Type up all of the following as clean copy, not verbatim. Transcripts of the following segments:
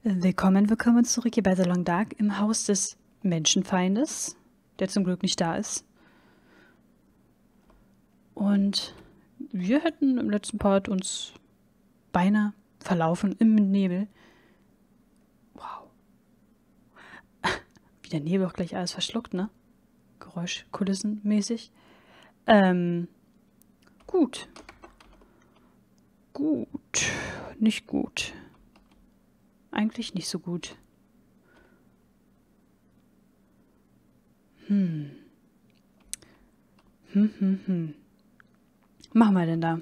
Willkommen zurück hier bei The Long Dark im Haus des Menschenfeindes, der zum Glück nicht da ist. Und wir hätten im letzten Part uns beinahe verlaufen im Nebel. Wow. Wie der Nebel auch gleich alles verschluckt, ne? Geräuschkulissenmäßig. Gut. Gut. Nicht gut. Eigentlich nicht so gut. Machen wir denn da?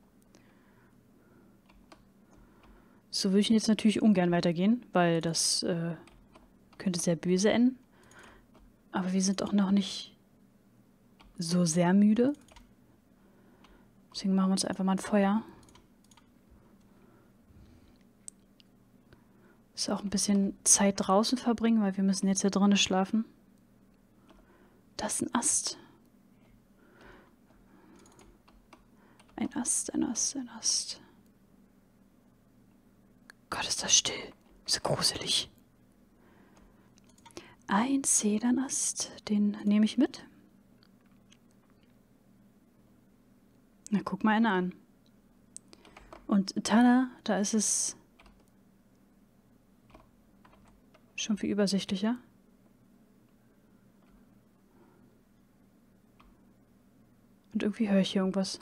So würde ich jetzt natürlich ungern weitergehen, weil das könnte sehr böse enden. Aber wir sind auch noch nicht so sehr müde. Deswegen machen wir uns einfach mal ein Feuer. Ist auch ein bisschen Zeit draußen verbringen, weil wir müssen jetzt hier drinnen schlafen. Das ist ein Ast. Ein Ast, ein Ast, ein Ast. Gott, ist das still. Ist so gruselig. Ein Zedernast, den nehme ich mit. Na, guck mal einer an. Und tada, da ist es schon viel übersichtlicher. Und irgendwie höre ich hier irgendwas.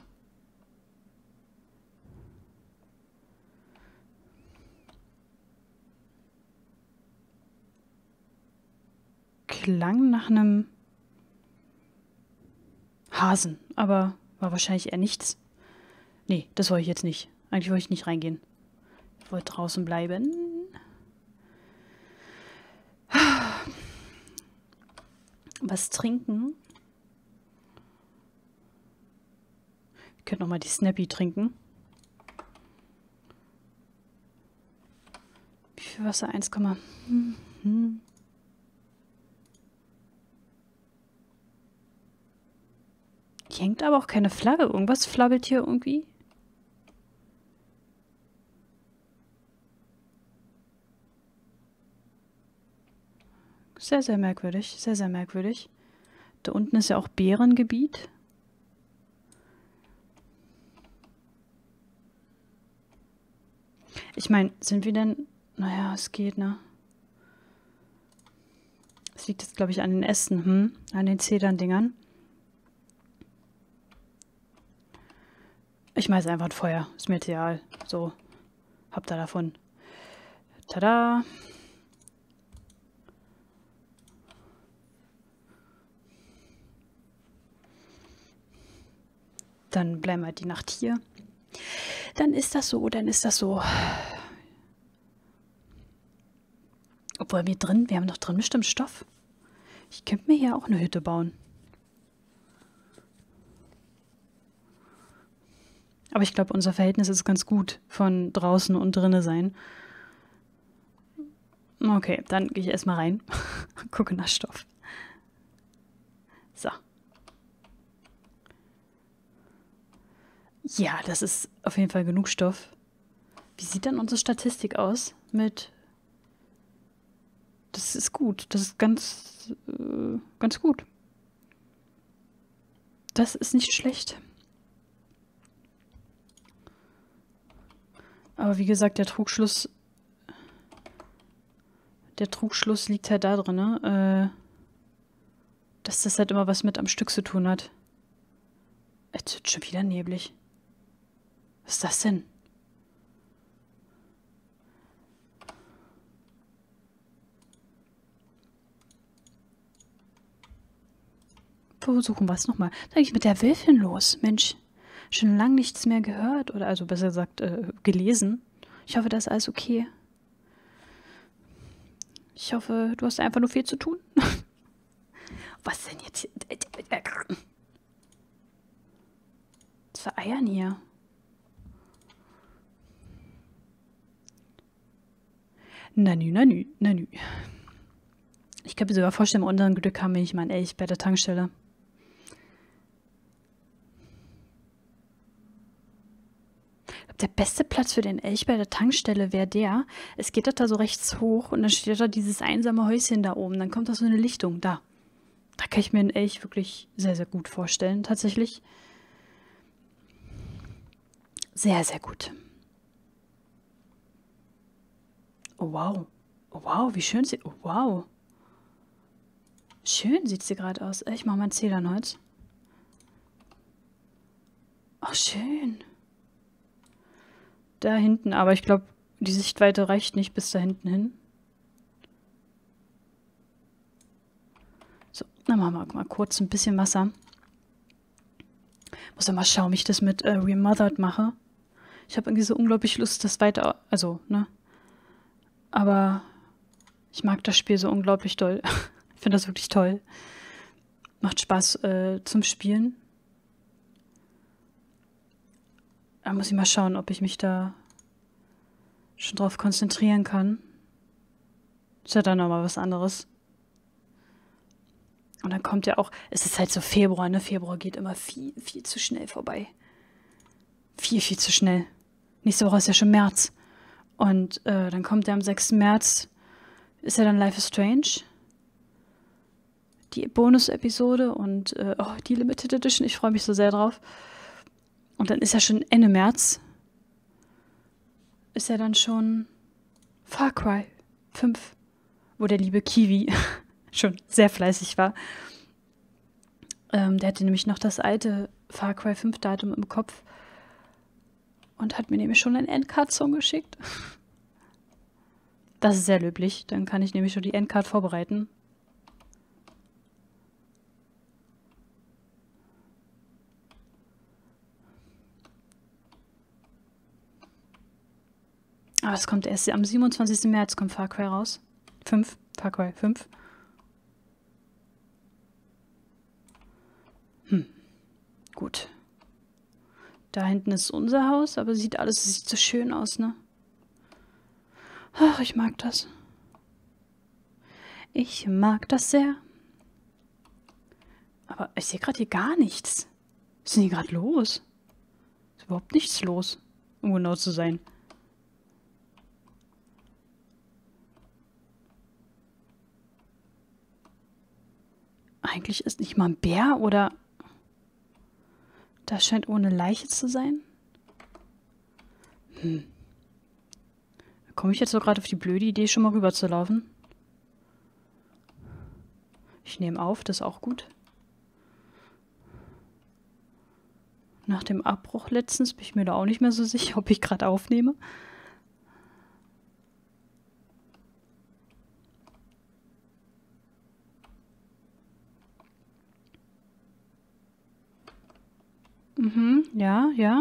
Klang nach einem Hasen, aber war wahrscheinlich eher nichts. Nee, das wollte ich jetzt nicht. Eigentlich wollte ich nicht reingehen. Ich wollte draußen bleiben. Was trinken? Ich könnte noch mal die Snappy trinken. Wie viel Wasser? 1, Hier hängt aber auch keine Flagge. Irgendwas flabbelt hier irgendwie. Sehr, sehr merkwürdig. Sehr, sehr merkwürdig. Da unten ist ja auch Bärengebiet. Ich meine, sind wir denn... Naja, es geht, ne? Es liegt jetzt, glaube ich, an den Ästen, an den Zedern-Dingern. Ich schmeiße einfach ein Feuer. Ist mir jetzt egal. So. Habt ihr davon. Tada! Dann bleiben wir halt die Nacht hier. Dann ist das so, dann ist das so. Obwohl wir haben noch drin bestimmt Stoff. Ich könnte mir hier auch eine Hütte bauen. Aber ich glaube, unser Verhältnis ist ganz gut von draußen und drinnen sein. Okay, dann gehe ich erstmal rein. Gucke nach Stoff. So. Ja, das ist auf jeden Fall genug Stoff. Wie sieht dann unsere Statistik aus mit... Das ist gut. Das ist ganz gut. Das ist nicht schlecht. Aber wie gesagt, der Trugschluss liegt halt da drin, ne? Dass das halt immer was mit am Stück zu tun hat. Jetzt wird schon wieder neblig. Was ist das denn? Versuchen wir es nochmal. Was ist eigentlich mit der Wölfin los? Mensch, schon lange nichts mehr gehört. Oder also besser gesagt, gelesen. Ich hoffe, das ist alles okay. Ich hoffe, du hast einfach nur viel zu tun. Was denn jetzt hier? Was für Eiern hier? Na nü, na nü, na nü. Ich kann mir sogar vorstellen, bei unserem Glück haben wir nicht mal einen Elch bei der Tankstelle. der beste Platz für den Elch bei der Tankstelle wäre der. Es geht da so rechts hoch und dann steht da dieses einsame Häuschen da oben. Dann kommt da so eine Lichtung. Da. Da kann ich mir einen Elch wirklich sehr, sehr gut vorstellen, tatsächlich. Sehr, sehr gut. Oh, wow. Oh, wow, wie schön sie... Oh, wow. Schön sieht sie gerade aus. Ich mache mal ein Zedernholz. Ach, schön. Da hinten, aber ich glaube, die Sichtweite reicht nicht bis da hinten hin. So, dann machen wir mal kurz ein bisschen Wasser. Muss ja mal schauen, wie ich das mit Remothered mache. Ich habe irgendwie so unglaublich Lust, das weiter... Also, ne? Aber ich mag das Spiel so unglaublich doll. Ich finde das wirklich toll. Macht Spaß zum Spielen. Da muss ich mal schauen, ob ich mich da schon drauf konzentrieren kann. Ist ja dann nochmal was anderes. Und dann kommt ja auch, es ist halt so Februar, ne? Februar geht immer viel, viel zu schnell vorbei. Viel, viel zu schnell. Nächste Woche ist ja schon März. Und dann kommt ja am 6. März, ist ja dann Life is Strange. Die Bonus-Episode und die Limited Edition, ich freue mich so sehr drauf. Und dann ist ja schon Ende März, ist ja dann schon Far Cry 5, wo der liebe Kiwi schon sehr fleißig war. Der hatte nämlich noch das alte Far Cry 5 Datum im Kopf und hat mir nämlich schon einen Endcard-Song geschickt. Das ist sehr löblich, dann kann ich nämlich schon die Endcard vorbereiten. Aber es kommt erst am 27. März kommt Far Cry raus. Far Cry 5. Gut. Da hinten ist unser Haus, aber sieht so schön aus, ne? Ach, ich mag das. Ich mag das sehr. Aber ich sehe gerade hier gar nichts. Was ist denn hier gerade los? Ist überhaupt nichts los, um genau zu sein. Eigentlich ist nicht mal ein Bär oder... Das scheint ohne Leiche zu sein. Da komme ich jetzt so gerade auf die blöde Idee, schon mal rüber zu laufen. Ich nehme auf, das ist auch gut. Nach dem Abbruch letztens bin ich mir da auch nicht mehr so sicher, ob ich gerade aufnehme. Ja, ja.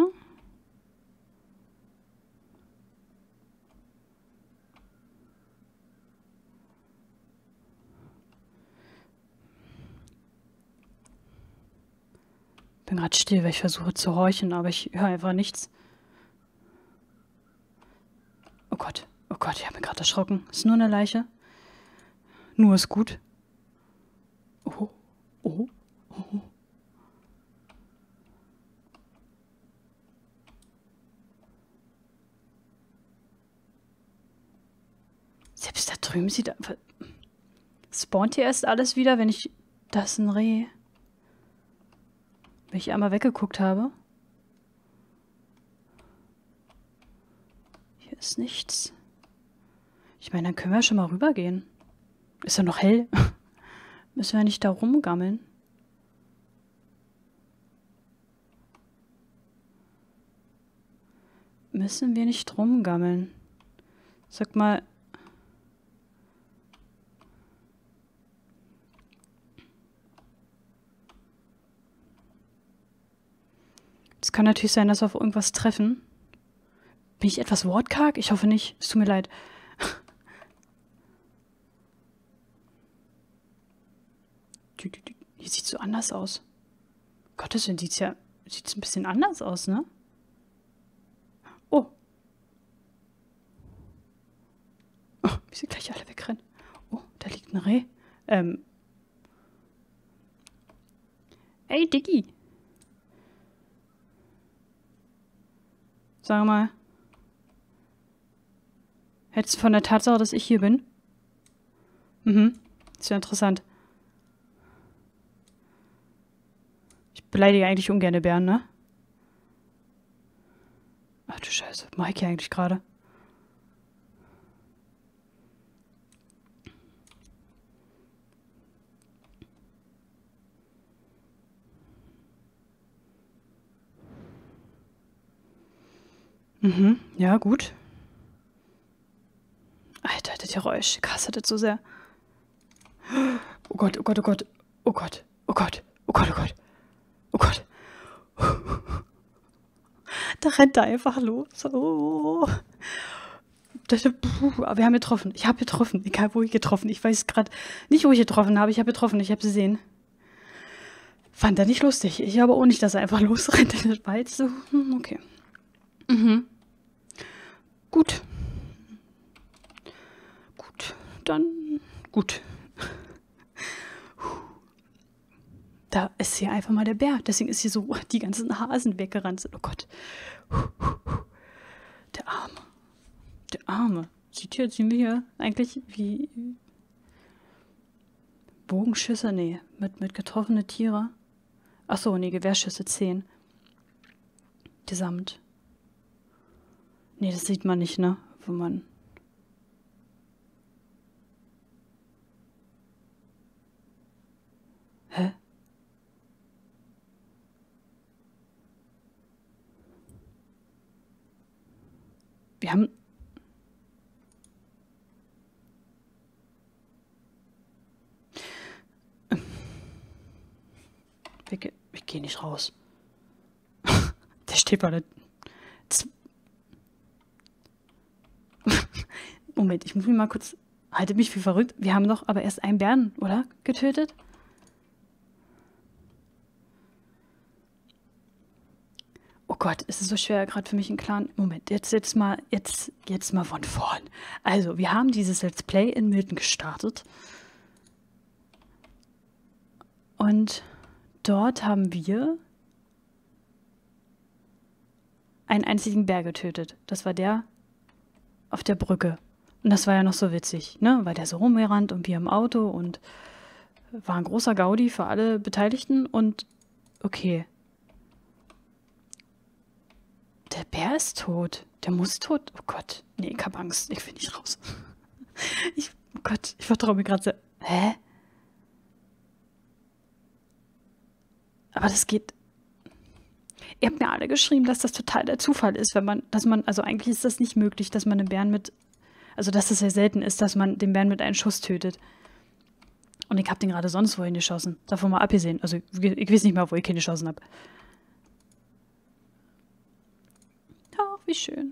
Bin gerade still, weil ich versuche zu horchen, aber ich höre einfach nichts. Oh Gott, ich habe mich gerade erschrocken. Ist nur eine Leiche. Nur ist gut. Oh, oh, oh. Selbst da drüben sieht... Spawnt hier erst alles wieder, wenn ich... Das ist ein Reh. Wenn ich einmal weggeguckt habe. Hier ist nichts. Ich meine, dann können wir schon mal rübergehen. Ist ja noch hell. Müssen wir nicht da rumgammeln. Müssen wir nicht rumgammeln. Sag mal... Es kann natürlich sein, dass wir auf irgendwas treffen. Bin ich etwas wortkarg? Ich hoffe nicht. Es tut mir leid. Hier sieht es so anders aus. Gottes Willen, sieht's ein bisschen anders aus, ne? Oh. Oh, wie sie gleich alle wegrennen. Oh, da liegt ein Reh. Ey, Diggi. Sag mal. Jetzt von der Tatsache, dass ich hier bin? Mhm. Ist ja interessant. Ich beleidige eigentlich ungerne Bären, ne? Ach du Scheiße. Mach ich hier eigentlich gerade? Mhm. Ja, gut. Alter, das Geräusch. Ich hasse das so sehr. Oh Gott, oh Gott, oh Gott. Oh Gott, oh Gott, oh Gott, oh Gott. Oh Gott. Da rennt er einfach los. Oh. Aber wir haben getroffen. Ich habe getroffen. Egal, wo ich getroffen. Ich weiß gerade nicht, wo ich getroffen habe. Ich habe getroffen. Ich habe sie gesehen. Fand er nicht lustig. Ich aber auch nicht, dass er einfach losrennt in den Wald. So, okay. Mhm. Gut. Gut. Dann gut. Da ist hier einfach mal der Bär. Deswegen ist hier so die ganzen Hasen weggerannt sind. Oh Gott. Der Arme. Der Arme. Sehen wir hier eigentlich wie Bogenschüsse? Nee, mit getroffene Tiere. Achso, nee, Gewehrschüsse 10. Gesamt. Nee, das sieht man nicht, ne? Wo man. Hä? Wir haben. Ich gehe nicht raus. Der steht bei der. Moment, ich muss mich mal kurz. Haltet mich für verrückt. Wir haben doch aber erst einen Bären, oder? Getötet? Oh Gott, es ist so schwer gerade für mich einen klaren. Moment, jetzt mal von vorn. Also, wir haben dieses Let's Play in Milton gestartet. Und dort haben wir einen einzigen Bär getötet. Das war der auf der Brücke. Und das war ja noch so witzig, ne? Weil der so rumgerannt und wir im Auto und war ein großer Gaudi für alle Beteiligten und okay. Der Bär ist tot. Der muss tot. Oh Gott. Nee, ich hab Angst. Ich will nicht raus. Oh Gott, ich vertraue mir gerade sehr. Hä? Aber das geht. Ihr habt mir alle geschrieben, dass das total der Zufall ist, also eigentlich ist das nicht möglich, dass man einen Bären also dass es sehr selten ist, dass man den Bären mit einem Schuss tötet. Und ich hab den gerade sonst wohin geschossen. Davon mal abgesehen. Also ich weiß nicht mal, wo ich hingeschossen habe. Ach, wie schön.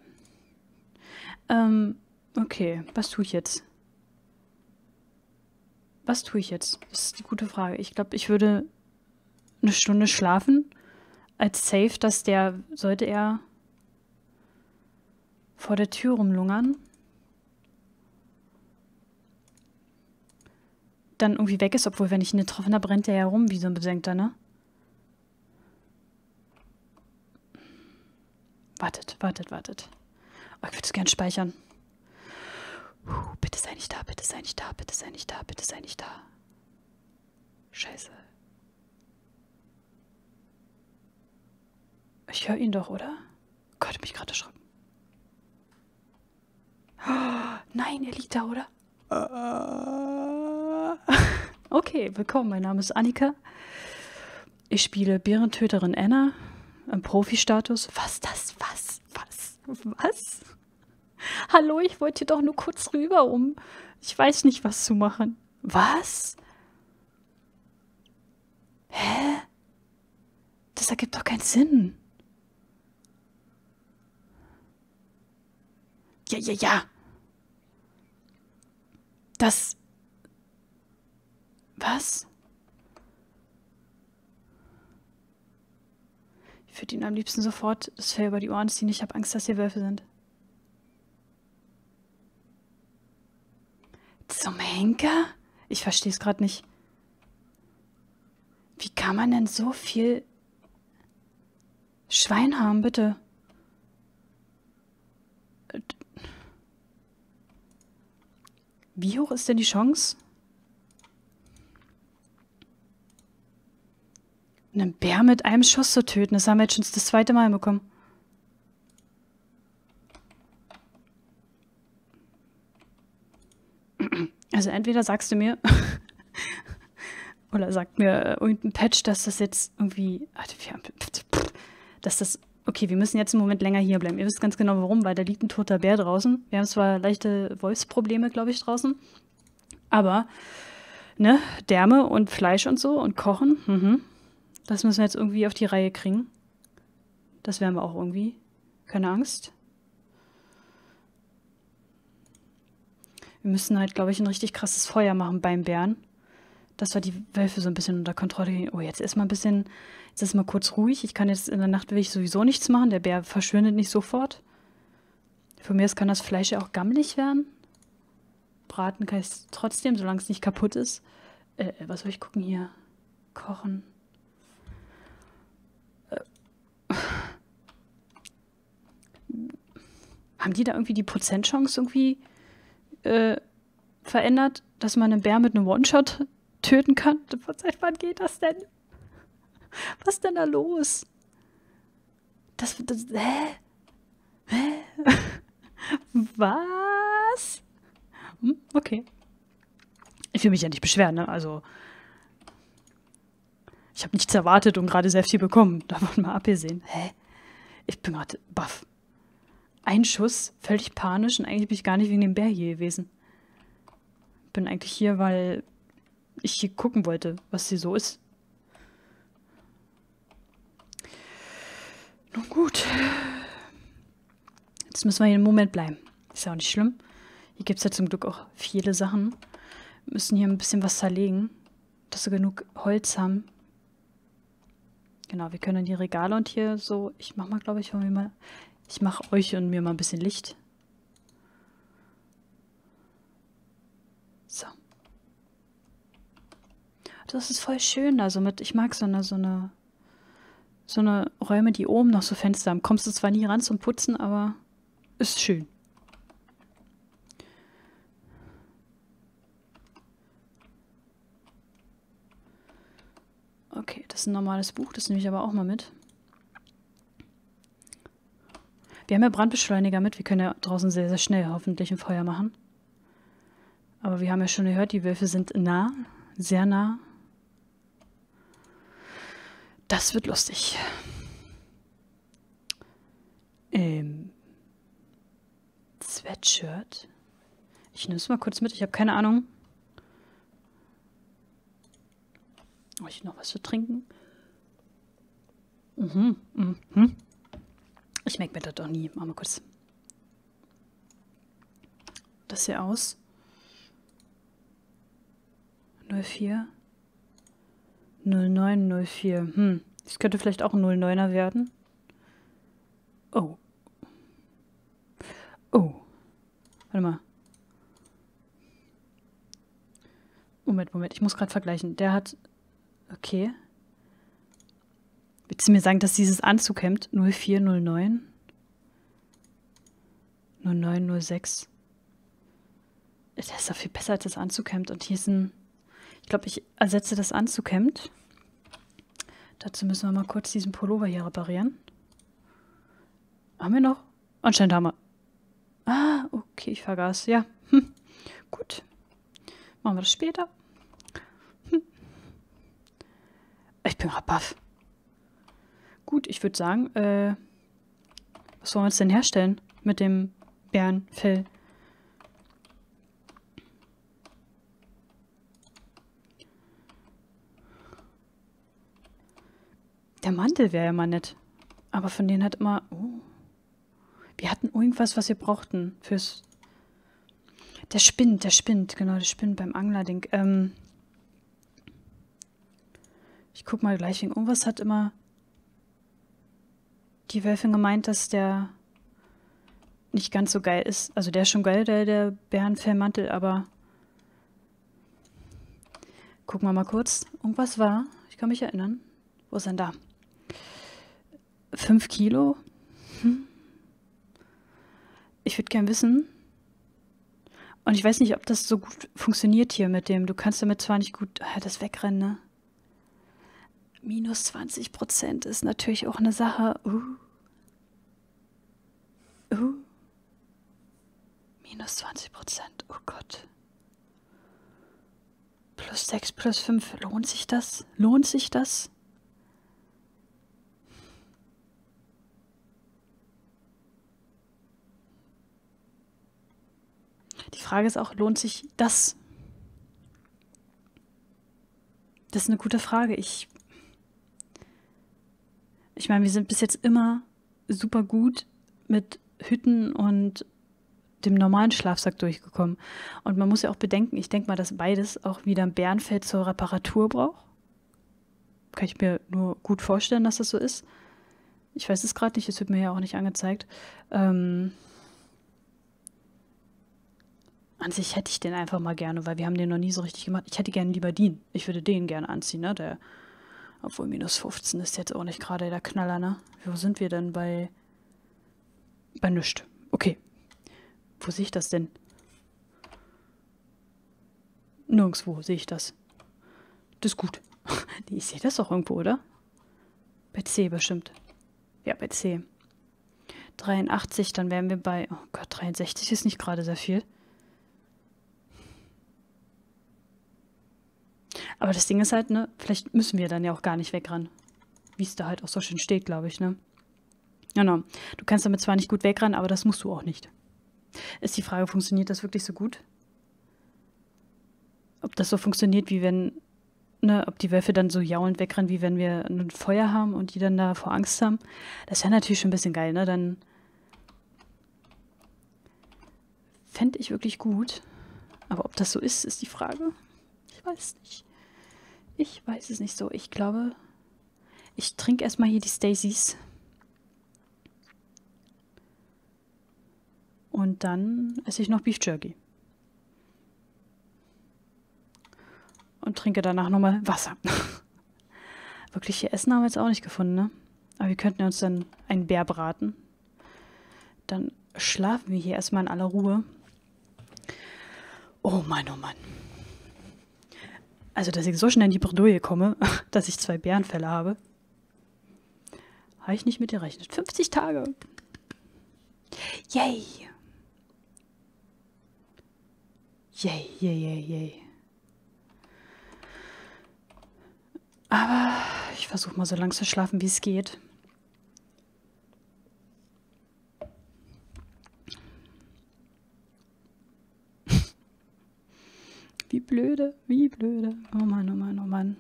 Okay, was tue ich jetzt? Was tue ich jetzt? Das ist die gute Frage. Ich glaube, ich würde eine Stunde schlafen. Als safe, dass sollte er vor der Tür rumlungern, dann irgendwie weg ist, obwohl, wenn ich ihn getroffen habe, rennt er ja rum wie so ein Besenkter, ne? Wartet. Oh, ich würde es gern speichern. Bitte sei nicht da, bitte sei nicht da, bitte sei nicht da, bitte sei nicht da. Scheiße. Ich höre ihn doch, oder? Gott, hab mich gerade erschrocken. Oh, nein, er liegt da, oder? Okay, willkommen. Mein Name ist Annika. Ich spiele Bärentöterin Anna im Profi-Status. Was? Hallo, ich wollte hier doch nur kurz rüber, um ich weiß nicht, was zu machen. Was? Hä? Das ergibt doch keinen Sinn. Ja. Das. Was? Ich würde ihnen am liebsten sofort das Fell über die Ohren ziehen. Ich habe Angst, dass hier Wölfe sind. Zum Henker? Ich verstehe es gerade nicht. Wie kann man denn so viel Schwein haben, bitte? Wie hoch ist denn die Chance, einen Bär mit einem Schuss zu töten? Das haben wir jetzt schon das zweite Mal bekommen. Also entweder sagst du mir, oder sagt mir irgendein Patch, dass das jetzt irgendwie, dass das, okay, wir müssen jetzt einen Moment länger hier bleiben. Ihr wisst ganz genau warum, weil da liegt ein toter Bär draußen. Wir haben zwar leichte Wolfsprobleme, glaube ich, draußen, aber, ne, Därme und Fleisch und so und Kochen, das müssen wir jetzt irgendwie auf die Reihe kriegen. Das werden wir auch irgendwie. Keine Angst. Wir müssen halt, glaube ich, ein richtig krasses Feuer machen beim Bären, dass wir die Wölfe so ein bisschen unter Kontrolle kriegen. Oh, jetzt ist mal ein bisschen, jetzt ist mal kurz ruhig. Ich kann jetzt in der Nacht will ich sowieso nichts machen. Der Bär verschwindet nicht sofort. Von mir aus kann das Fleisch ja auch gammelig werden. Braten kann ich es trotzdem, solange es nicht kaputt ist. Was soll ich gucken hier? Kochen. Haben die da irgendwie die Prozentchance irgendwie verändert, dass man einen Bär mit einem One-Shot töten kann? Seit wann geht das denn? Was ist denn da los? Hä? Was? Okay. Ich will mich ja nicht beschweren, ne? Also, ich habe nichts erwartet und gerade sehr viel bekommen. Davon mal abgesehen. Hä? Ich bin gerade baff. Ein Schuss, völlig panisch und eigentlich bin ich gar nicht wegen dem Bär hier gewesen. Bin eigentlich hier, weil ich hier gucken wollte, was hier so ist. Nun gut. Jetzt müssen wir hier einen Moment bleiben. Ist ja auch nicht schlimm. Hier gibt es ja zum Glück auch viele Sachen. Wir müssen hier ein bisschen was zerlegen, dass wir genug Holz haben. Genau, wir können in die Regale und hier so, ich mach mal, glaube ich, ich mache euch und mir mal ein bisschen Licht. So. Das ist voll schön, also ich mag so eine Räume, die oben noch so Fenster haben. Kommst du zwar nie ran zum Putzen, aber ist schön. Okay, das ist ein normales Buch, das nehme ich aber auch mal mit. Wir haben ja Brandbeschleuniger mit, wir können ja draußen sehr, sehr schnell hoffentlich ein Feuer machen. Aber wir haben ja schon gehört, die Wölfe sind nah, sehr nah. Das wird lustig. Sweatshirt. Ich nehme es mal kurz mit, ich habe keine Ahnung. Habe ich noch was zu trinken? Ich merke mir das doch nie. Machen wir kurz das hier aus. 04. 09, 04. Das könnte vielleicht auch ein 09er werden. Oh. Oh. Warte mal. Moment. Ich muss gerade vergleichen. Der hat... Okay. Willst du mir sagen, dass dieses Anzughemd 0409? 0906. Das ist doch viel besser als das Anzughemd. Und hier ist ein... Ich glaube, ich ersetze das Anzughemd. Dazu müssen wir mal kurz diesen Pullover hier reparieren. Haben wir noch? Anscheinend haben wir. Ah, okay, ich vergaß. Ja, gut. Machen wir das später. Ich bin gerade baff. Gut, ich würde sagen, was wollen wir uns denn herstellen mit dem Bärenfell? Der Mantel wäre ja mal nett. Aber von denen hat immer... Oh. Wir hatten irgendwas, was wir brauchten fürs... Der spinnt. Genau, der spinnt beim Anglerding. Ich guck mal gleich wegen... Irgendwas hat immer die Wölfin gemeint, dass der nicht ganz so geil ist. Also der ist schon geil, der Bärenfellmantel, aber... Gucken wir mal kurz. Irgendwas war. Ich kann mich erinnern. Wo ist denn da? 5 Kilo? Ich würde gern wissen. Und ich weiß nicht, ob das so gut funktioniert hier mit dem. Du kannst damit zwar nicht gut das wegrennen, ne? Minus 20% ist natürlich auch eine Sache. Minus 20%. Oh Gott. Plus 6, plus 5. Lohnt sich das? Lohnt sich das? Die Frage ist auch, lohnt sich das? Das ist eine gute Frage. Ich meine, wir sind bis jetzt immer super gut mit Hütten und dem normalen Schlafsack durchgekommen. Und man muss ja auch bedenken, ich denke mal, dass beides auch wieder ein Bärenfell zur Reparatur braucht. Kann ich mir nur gut vorstellen, dass das so ist. Ich weiß es gerade nicht, es wird mir ja auch nicht angezeigt. An sich hätte ich den einfach mal gerne, weil wir haben den noch nie so richtig gemacht. Ich hätte gerne lieber den. Ich würde den gerne anziehen, ne? Obwohl minus 15 ist jetzt auch nicht gerade der Knaller, ne? Wo sind wir denn bei nichts? Okay. Wo sehe ich das denn? Nirgendwo sehe ich das. Das ist gut. Ich sehe das doch irgendwo, oder? Bei C bestimmt. Ja, bei C. 83, dann wären wir bei... Oh Gott, 63 ist nicht gerade sehr viel. Aber das Ding ist halt, ne, vielleicht müssen wir dann ja auch gar nicht wegrennen. Wie es da halt auch so schön steht, glaube ich, ne? Genau. Du kannst damit zwar nicht gut wegrennen, aber das musst du auch nicht. Ist die Frage, funktioniert das wirklich so gut? Ob das so funktioniert, wie wenn, ne, ob die Wölfe dann so jaulend wegrennen, wie wenn wir ein Feuer haben und die dann da vor Angst haben. Das wäre natürlich schon ein bisschen geil, ne? Dann fände ich wirklich gut. Aber ob das so ist, ist die Frage. Ich weiß nicht. Ich weiß es nicht so. Ich glaube, ich trinke erstmal hier die Stacys. Und dann esse ich noch Beef Jerky. Und trinke danach nochmal Wasser. Wirklich, hier Essen haben wir jetzt auch nicht gefunden, ne? Aber wir könnten uns dann einen Bär braten. Dann schlafen wir hier erstmal in aller Ruhe. Oh Mann, oh Mann. Also, dass ich so schnell in die Bredouille komme, dass ich 2 Bärenfälle habe, habe ich nicht mit gerechnet. 50 Tage. Yay. Yay, yay, yay, yay. Aber ich versuche mal so lang zu schlafen, wie es geht. Wie blöde, wie blöde. Oh Mann, oh Mann, oh Mann.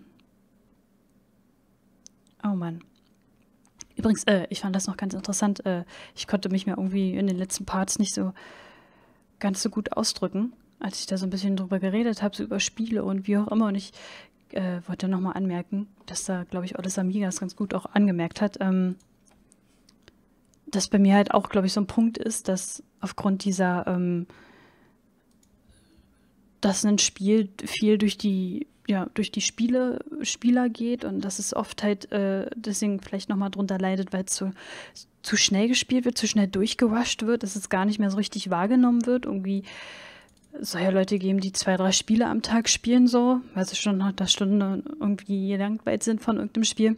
Oh Mann. Übrigens, ich fand das noch ganz interessant. Ich konnte mich mir irgendwie in den letzten Parts nicht so ganz so gut ausdrücken, als ich da so ein bisschen drüber geredet habe, so über Spiele und wie auch immer. Und ich wollte nochmal anmerken, dass da, glaube ich, Olis Amigas ganz gut auch angemerkt hat, dass bei mir halt auch, glaube ich, so ein Punkt ist, dass aufgrund dieser dass ein Spiel viel durch die Spieler geht und dass es oft halt deswegen vielleicht nochmal drunter leidet, weil es zu schnell gespielt wird, zu schnell durchgerusht wird, dass es gar nicht mehr so richtig wahrgenommen wird. Irgendwie soll ja Leute geben, die 2, 3 Spiele am Tag spielen, so, weil sie schon nach einer Stunde irgendwie gelangweilt sind von irgendeinem Spiel.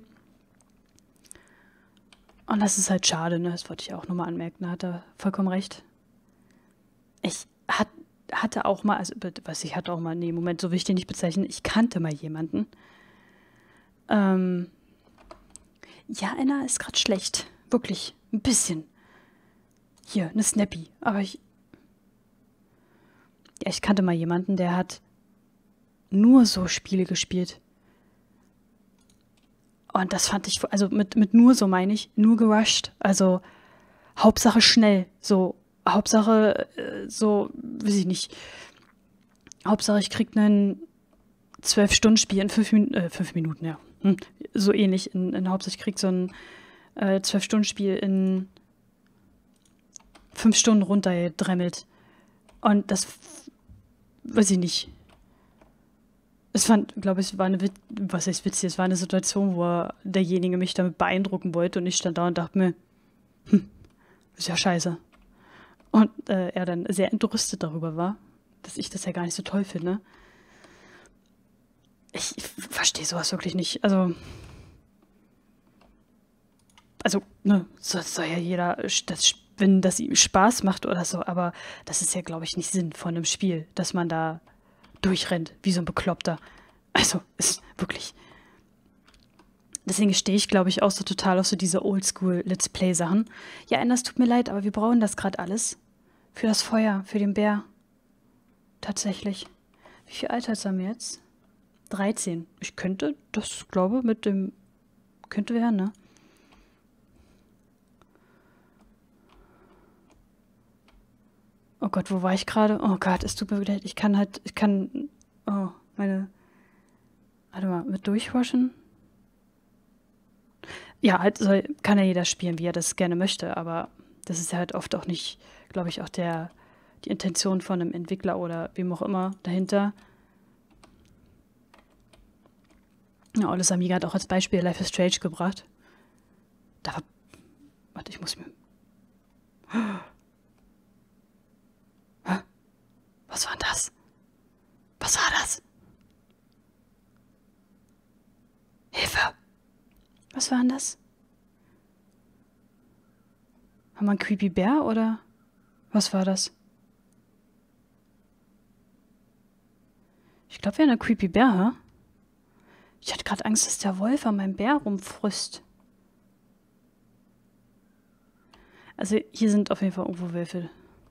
Und das ist halt schade, ne? Das wollte ich auch nochmal anmerken, da hat er vollkommen recht. Hatte auch mal, also nee, Moment, so will ich den nicht bezeichnen. Ich kannte mal jemanden. Ja, einer ist gerade schlecht. Wirklich. Ein bisschen. Hier, eine Snappy. Aber ich kannte mal jemanden, der hat nur so Spiele gespielt. Und das fand ich, also mit nur so meine ich, nur gerusht. Also Hauptsache schnell. So, Hauptsache, so, weiß ich nicht. Hauptsache, ich krieg einen 12-Stunden-Spiel in 5 Minuten, ja. So ähnlich. Hauptsache, ich krieg so ein 12-Stunden-Spiel in 5 Stunden runtergedremmelt. Und das, weiß ich nicht. Glaube ich, es war was heißt witzig, es war eine Situation, wo derjenige mich damit beeindrucken wollte und ich stand da und dachte mir, ist ja scheiße. Und er dann sehr entrüstet darüber war. dass ich das ja gar nicht so toll finde. Ich verstehe sowas wirklich nicht. Also, ne, soll ja jeder, wenn das ihm Spaß macht oder so, aber das ist ja, glaube ich, nicht Sinn von einem Spiel, dass man da durchrennt, wie so ein Bekloppter. Also, ist wirklich. Deswegen stehe ich, glaube ich, auch so total auf so diese Oldschool-Let's Play-Sachen. Ja, Ender, es tut mir leid, aber wir brauchen das gerade alles. Für das Feuer, für den Bär. Tatsächlich. Wie viel Alter haben wir jetzt? 13. Ich könnte, das glaube, mit dem. Könnte werden, ne? Oh Gott, wo war ich gerade? Oh Gott, es tut mir leid. Ich kann. Oh, meine. Warte mal, mit durchwaschen? Ja, halt kann ja jeder spielen, wie er das gerne möchte, aber das ist ja halt oft auch nicht, glaube ich, auch die Intention von einem Entwickler oder wem auch immer dahinter. Ja, Oles Amiga hat auch als Beispiel Life is Strange gebracht. Da war. Warte, ich muss mir. Hä? Was war denn das? Was war das? Hilfe! Was war denn das? Haben wir einen Creepy Bär oder was war das? Ich glaube, wir haben einen Creepy Bär, hä? Ich hatte gerade Angst, dass der Wolf an meinem Bär rumfrisst. Also hier sind auf jeden Fall irgendwo Wölfe.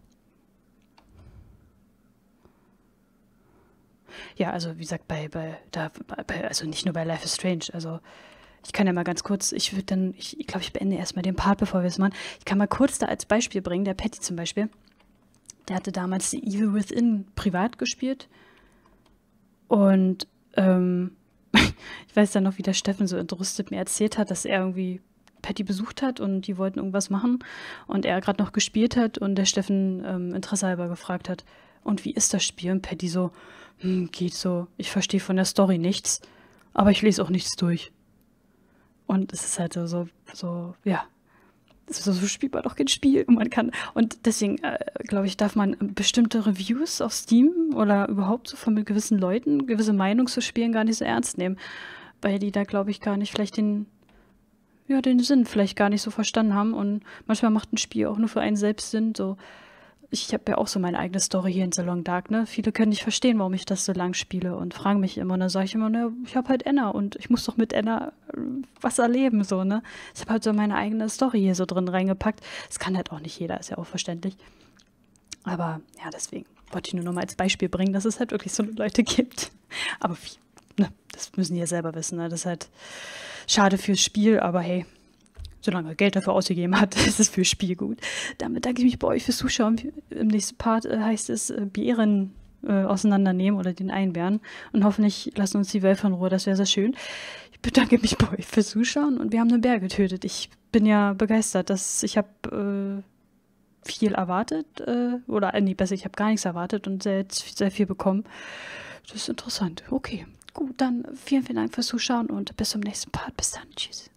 Ja, also wie gesagt, also nicht nur bei Life is Strange, also ich kann ja mal ganz kurz, ich glaube, ich beende erstmal den Part, bevor wir es machen. Ich kann mal kurz da als Beispiel bringen, der Patty zum Beispiel, der hatte damals die Evil Within privat gespielt und ich weiß dann noch, wie der Steffen so entrüstet mir erzählt hat, dass er irgendwie Patty besucht hat und die wollten irgendwas machen und er gerade noch gespielt hat und der Steffen Interesse halber gefragt hat, und wie ist das Spiel? Und Patty so, geht so, ich verstehe von der Story nichts, aber ich lese auch nichts durch. Und es ist halt ja, so spielt man doch kein Spiel. Und deswegen, glaube ich, darf man bestimmte Reviews auf Steam oder überhaupt so von gewissen Leuten, gewisse Meinungen zu Spielen gar nicht so ernst nehmen. Weil die da, glaube ich, gar nicht vielleicht den Sinn vielleicht gar nicht so verstanden haben. Und manchmal macht ein Spiel auch nur für einen selbst Sinn. So, ich habe ja auch so meine eigene Story hier in Salon Dark, ne? Viele können nicht verstehen, warum ich das so lang spiele und fragen mich immer. Und dann sage ich immer, ne, ich habe halt Enna und ich muss doch mit Enna was erleben, so, ne? Ich habe halt so meine eigene Story hier so drin reingepackt. Das kann halt auch nicht jeder, ist ja auch verständlich. Aber ja, deswegen wollte ich nur noch mal als Beispiel bringen, dass es halt wirklich so Leute gibt. Aber ne, das müssen die ja selber wissen, ne? Das ist halt schade fürs Spiel, aber hey, solange er Geld dafür ausgegeben hat, ist es fürs Spiel gut. Damit danke ich mich bei euch fürs Zuschauen. Im nächsten Part heißt es Bären auseinandernehmen oder den Einbären. Und hoffentlich lassen uns die Wölfe in Ruhe, das wäre sehr schön. Ich bedanke mich bei euch fürs Zuschauen und wir haben einen Bär getötet. Ich bin ja begeistert, ich habe viel erwartet, ich habe gar nichts erwartet und sehr viel bekommen. Das ist interessant. Okay, gut, dann vielen Dank fürs Zuschauen und bis zum nächsten Part. Bis dann, tschüss.